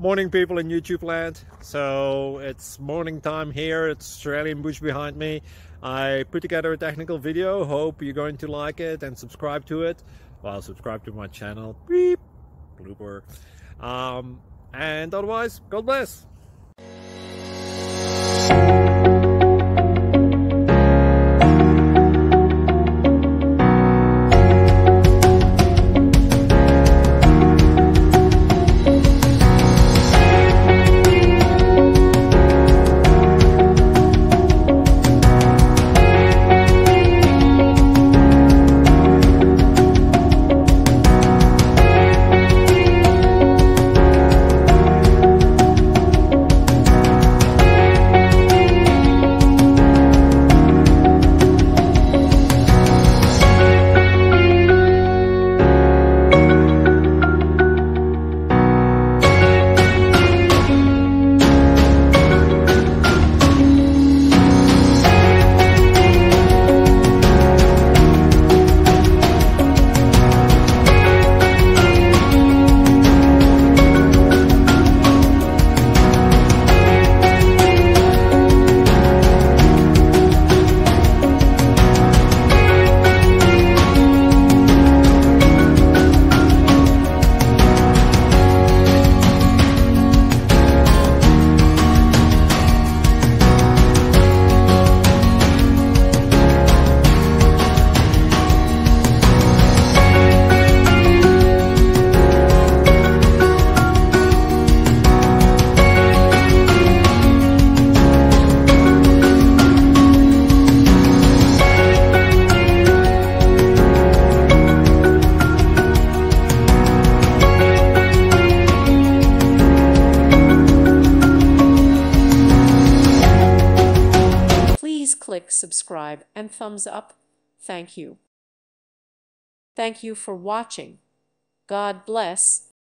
Morning, people in YouTube land. So it's morning time here. It's Australian bush behind me. I put together a technical video. Hope you're going to like it and subscribe to it. Well, subscribe to my channel. Beep. Blooper. And otherwise, God bless. Please click subscribe and thumbs up. Thank you. Thank you for watching. God bless.